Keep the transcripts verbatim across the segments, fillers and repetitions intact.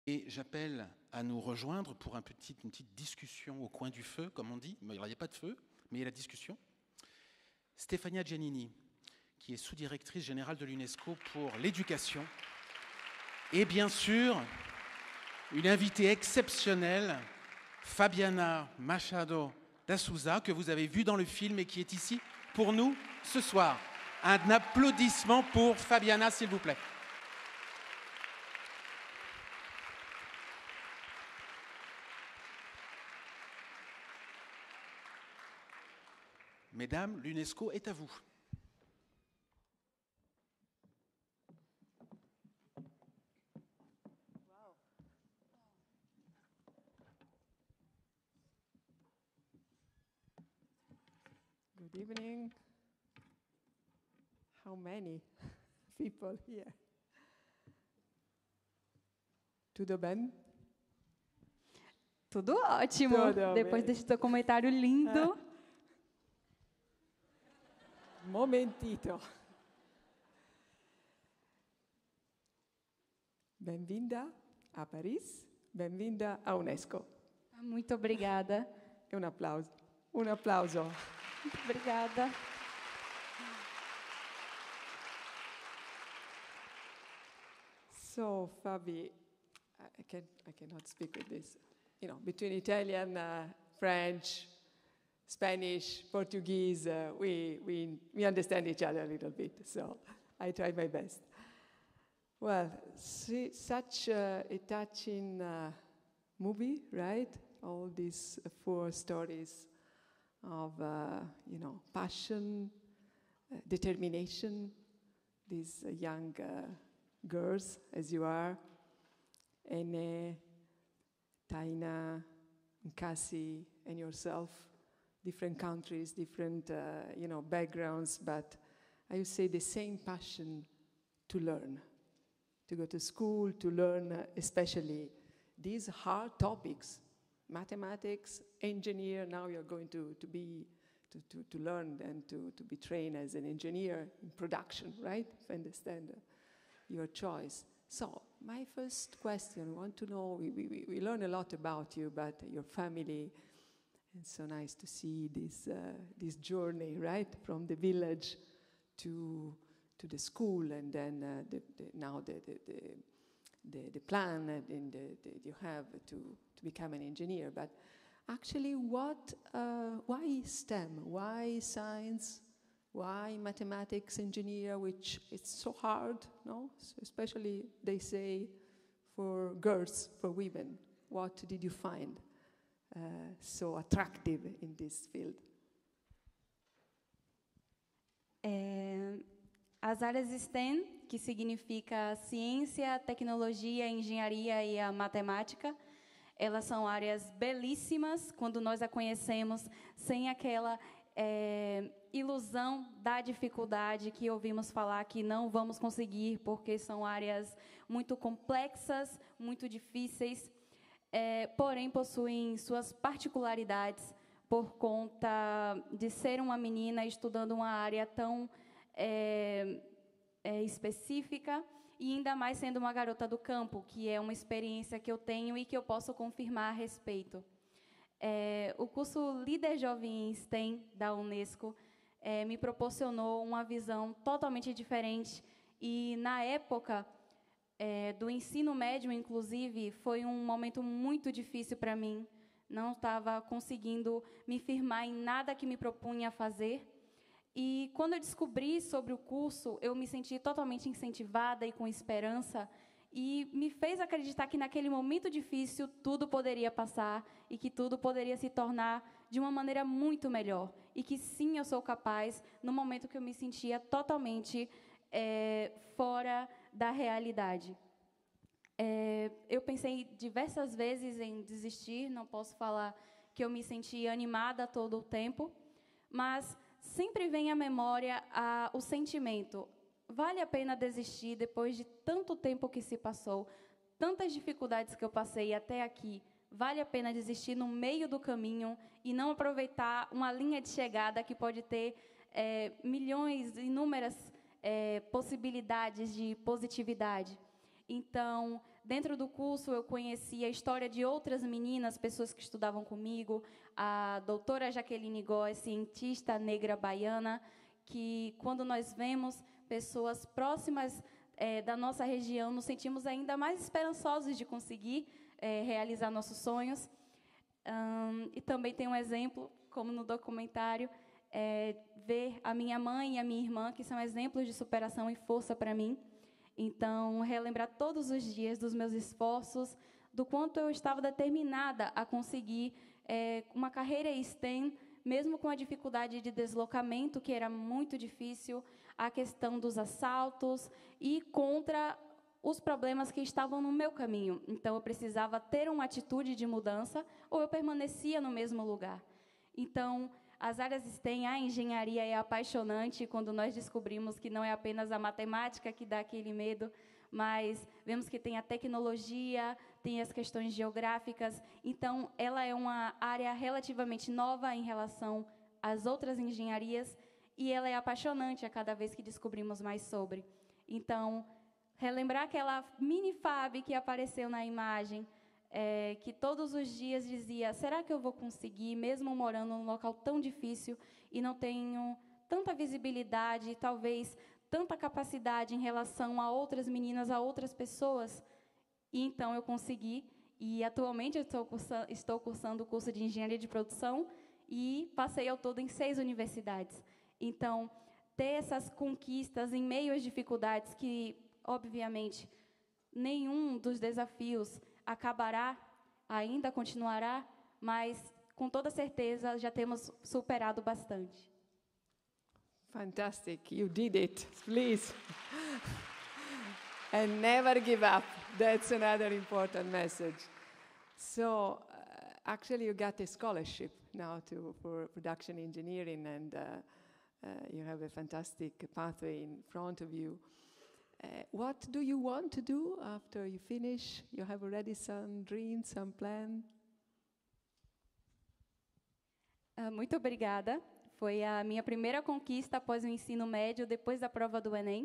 Et j'appelle à nous rejoindre pour un petit, une petite discussion au coin du feu, comme on dit. Il n'y a pas de feu, mais il y a la discussion. Stefania Giannini, qui est sous-directrice générale de l'UNESCO pour l'éducation. Et bien sûr, une invitée exceptionnelle, Fabiana Machado da Souza, que vous avez vue dans le film et qui est ici pour nous ce soir. Un applaudissement pour Fabiana, s'il vous plaît. Mesdames, l'UNESCO est à vous. Good evening. How many people here? Tudo bem? Tudo ótimo. Tudo Depois bem. desse seu comentário lindo. Momentito. Bem-vinda a Paris, bem-vinda à Unesco. Muito obrigada. E um aplauso. Um aplauso. Muito obrigada. So, Fabi, I, can, I cannot speak with this. You know, between Italian, uh, French, Spanish, Portuguese, uh, we, we, we understand each other a little bit, so I try my best. Well, see, such uh, a touching uh, movie, right? All these uh, four stories of, uh, you know, passion, uh, determination, these uh, young uh, girls, as you are, Ene, Taina, Nkasi, and yourself, different countries, different, uh, you know, backgrounds, but I would say the same passion to learn, to go to school, to learn, uh, especially these hard topics, mathematics, engineer. Now you're going to, to be, to, to, to learn and to, to be trained as an engineer in production, right? If I understand uh, your choice. So my first question, I want to know, we, we, we learn a lot about you, but your family. It's so nice to see this, uh, this journey, right, from the village to, to the school, and then uh, the, the, now the, the, the, the, the plan and the, the, you have to, to become an engineer. But actually, what, uh, why STEM? Why science? Why mathematics, engineer, which it's so hard, no? So especially, they say, for girls, for women. What did you find Uh, so attractive in this field? É, as áreas STEM, que significa ciência, tecnologia, engenharia e a matemática, elas são áreas belíssimas quando nós a conhecemos sem aquela é, ilusão da dificuldade que ouvimos falar que não vamos conseguir porque são áreas muito complexas, muito difíceis. É, porém, possuem suas particularidades por conta de ser uma menina estudando uma área tão é, é, específica e ainda mais sendo uma garota do campo, que é uma experiência que eu tenho e que eu posso confirmar a respeito. É, o curso Líder Jovem em STEM da Unesco é, me proporcionou uma visão totalmente diferente e, na época É, do ensino médio, inclusive, foi um momento muito difícil para mim. Não estava conseguindo me firmar em nada que me propunha a fazer. E, quando eu descobri sobre o curso, eu me senti totalmente incentivada e com esperança, e me fez acreditar que, naquele momento difícil, tudo poderia passar e que tudo poderia se tornar de uma maneira muito melhor. E que, sim, eu sou capaz, no momento que eu me sentia totalmente é, fora da realidade. É, eu pensei diversas vezes em desistir, não posso falar que eu me senti animada todo o tempo, mas sempre vem à memória a, o sentimento, vale a pena desistir depois de tanto tempo que se passou, tantas dificuldades que eu passei até aqui, vale a pena desistir no meio do caminho e não aproveitar uma linha de chegada que pode ter é, milhões, inúmeras É, possibilidades de positividade. Então, dentro do curso, eu conheci a história de outras meninas, pessoas que estudavam comigo, a doutora Jaqueline Góes, cientista negra baiana, que, quando nós vemos pessoas próximas é, da nossa região, nos sentimos ainda mais esperançosos de conseguir é, realizar nossos sonhos. Um, e também tem um exemplo, como no documentário, é, ver a minha mãe e a minha irmã, que são exemplos de superação e força para mim. Então, relembrar todos os dias dos meus esforços, do quanto eu estava determinada a conseguir é, uma carreira STEM, mesmo com a dificuldade de deslocamento, que era muito difícil, a questão dos assaltos e contra os problemas que estavam no meu caminho. Então, eu precisava ter uma atitude de mudança ou eu permanecia no mesmo lugar. Então, as áreas STEM, a engenharia é apaixonante quando nós descobrimos que não é apenas a matemática que dá aquele medo, mas vemos que tem a tecnologia, tem as questões geográficas. Então, ela é uma área relativamente nova em relação às outras engenharias e ela é apaixonante a cada vez que descobrimos mais sobre. Então, relembrar aquela mini Fábio que apareceu na imagem, é, que todos os dias dizia, será que eu vou conseguir, mesmo morando num local tão difícil e não tenho tanta visibilidade, talvez tanta capacidade em relação a outras meninas, a outras pessoas? E então eu consegui, e atualmente eu estou cursando, estou cursando o curso de Engenharia de Produção e passei ao todo em seis universidades. Então, ter essas conquistas em meio às dificuldades que, obviamente, nenhum dos desafios acabará, ainda continuará, mas, com toda certeza, já temos superado bastante. Fantastic, you did it, please. And never give up. That's another important message. So, uh, actually, you got a scholarship now to, for production engineering, and uh, uh, you have a fantastic pathway in front of you. Uh, what do you want to do after you finish? You have already some dreams, some plan? Uh, muito obrigada. Foi a minha primeira conquista após o ensino médio, depois da prova do Enem.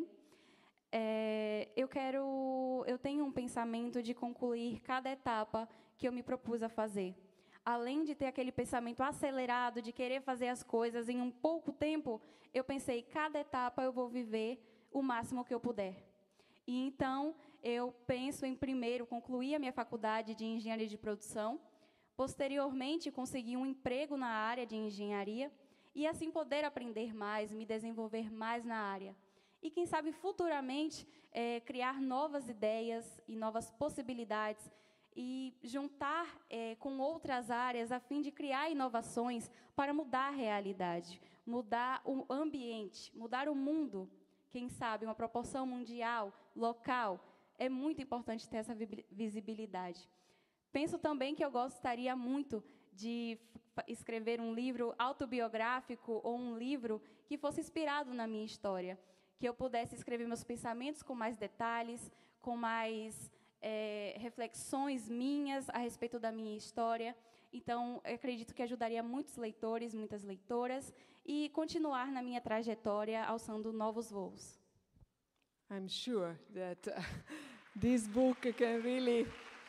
É, eu quero, eu tenho um pensamento de concluir cada etapa que eu me propus a fazer. Além de ter aquele pensamento acelerado de querer fazer as coisas em um pouco tempo, eu pensei, cada etapa eu vou viver o máximo que eu puder. E então eu penso em primeiro concluir a minha faculdade de engenharia de produção, posteriormente conseguir um emprego na área de engenharia e assim poder aprender mais, me desenvolver mais na área. E, quem sabe, futuramente, é, criar novas ideias e novas possibilidades e juntar é, com outras áreas a fim de criar inovações para mudar a realidade, mudar o ambiente, mudar o mundo. Quem sabe, uma proporção mundial, local, é muito importante ter essa visibilidade. Penso também que eu gostaria muito de escrever um livro autobiográfico ou um livro que fosse inspirado na minha história, que eu pudesse escrever meus pensamentos com mais detalhes, com mais é, reflexões minhas a respeito da minha história. Então, eu acredito que ajudaria muitos leitores, muitas leitoras, e continuar na minha trajetória alçando novos voos. I'm sure that uh, this book can really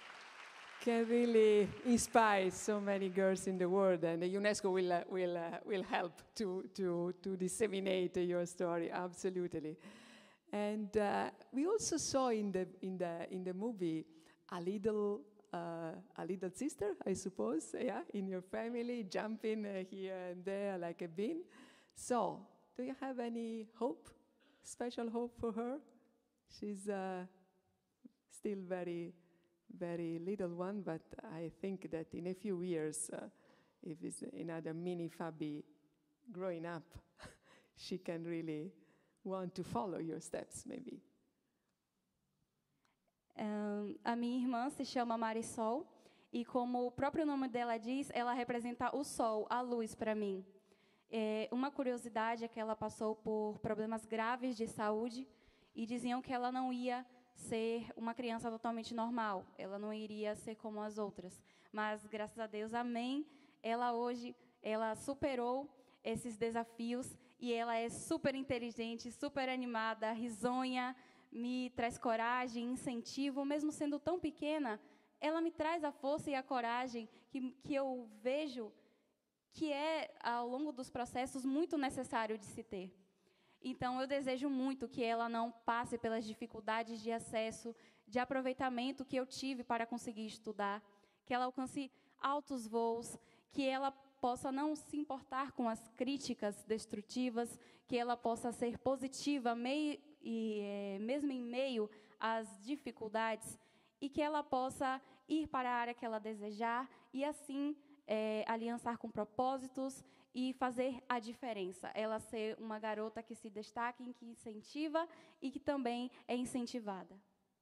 can really inspire so many girls in the world, and the UNESCO will uh, will uh, will help to to to disseminate your story absolutely. And uh, we also saw in the in the in the movie a little uh, a little sister, I suppose, yeah, in your family, jumping uh, here and there like a bean. So, do you have any hope, special hope for her? She's uh, still very. very little one, but I think that in a few years, uh, if it's another mini Fabi growing up, she can really want to follow your steps, maybe. Um, a minha irmã se chama Marisol, e como o próprio nome dela diz, ela representa o sol, a luz para mim. É, uma curiosidade é que ela passou por problemas graves de saúde, e diziam que ela não ia ser uma criança totalmente normal, ela não iria ser como as outras. Mas, graças a Deus, amém, ela hoje, ela superou esses desafios e ela é super inteligente, super animada, risonha, me traz coragem, incentivo, mesmo sendo tão pequena, ela me traz a força e a coragem que, que eu vejo que é, ao longo dos processos, muito necessário de se ter. Então, eu desejo muito que ela não passe pelas dificuldades de acesso, de aproveitamento que eu tive para conseguir estudar, que ela alcance altos voos, que ela possa não se importar com as críticas destrutivas, que ela possa ser positiva, meio, e, é, mesmo em meio às dificuldades, e que ela possa ir para a área que ela desejar e, assim, é, aliançar com propósitos e fazer a diferença. Ela ser uma garota que se destaque, que incentiva e que também é incentivada.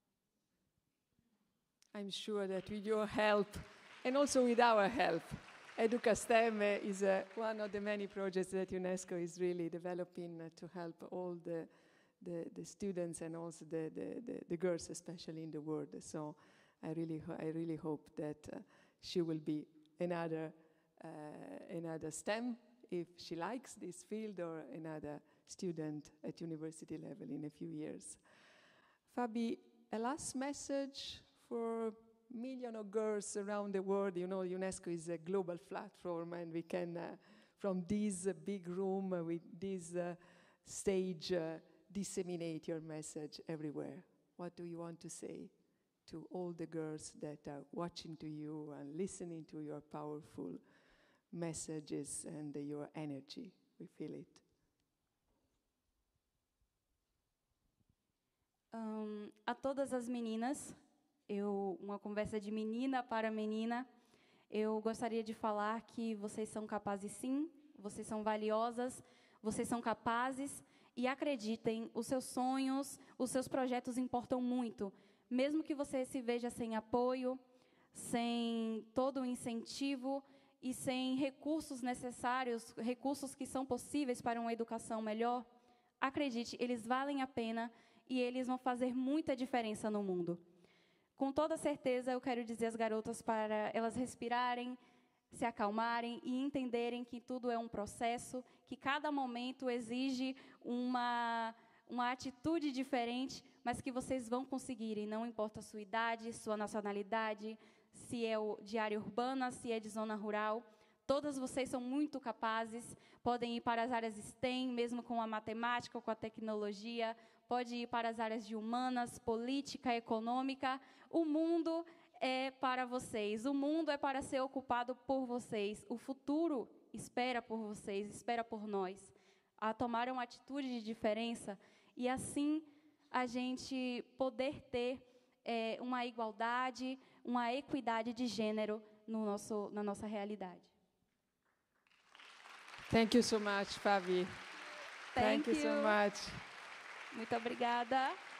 I'm sure that with your help, and also with our help, EducaSTEM is uh, one of the many projects that UNESCO is really developing uh, to help all the, the, the students and also the, the, the, the girls, especially in the world. So I really, ho I really hope that uh, she will be another, uh, another STEM, if she likes this field, or another student at university level in a few years. Fabi, a last message for millions of girls around the world. You know, UNESCO is a global platform, and we can, uh, from this uh, big room uh, with this uh, stage, uh, disseminate your message everywhere. What do you want to say to all the girls that are watching to you and listening to your powerful messages and uh, your energy? We feel it. Um, a todas as meninas, eu, uma conversa de menina para menina, eu gostaria de falar que vocês são capazes sim, vocês são valiosas, vocês são capazes, e acreditem, os seus sonhos, os seus projetos importam muito. Mesmo que você se veja sem apoio, sem todo o incentivo e sem recursos necessários, recursos que são possíveis para uma educação melhor, acredite, eles valem a pena e eles vão fazer muita diferença no mundo. Com toda certeza, eu quero dizer às garotas para elas respirarem, se acalmarem e entenderem que tudo é um processo, que cada momento exige uma, uma atitude diferente, mas que vocês vão conseguirem, não importa a sua idade, sua nacionalidade, se é de área urbana, se é de zona rural. Todas vocês são muito capazes, podem ir para as áreas STEM, mesmo com a matemática ou com a tecnologia, pode ir para as áreas de humanas, política, econômica. O mundo é para vocês, o mundo é para ser ocupado por vocês, o futuro espera por vocês, espera por nós, a tomar uma atitude de diferença e, assim, a gente poder ter é, uma igualdade, uma equidade de gênero no nosso, na nossa realidade. Thank you so much, Fabi. Thank, Thank you so much. Muito obrigada.